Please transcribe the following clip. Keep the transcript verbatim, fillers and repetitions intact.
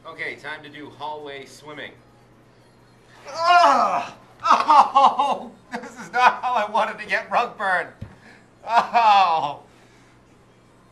Okay, time to do hallway swimming. Oh, oh, this is not how I wanted to get rug burn. Oh.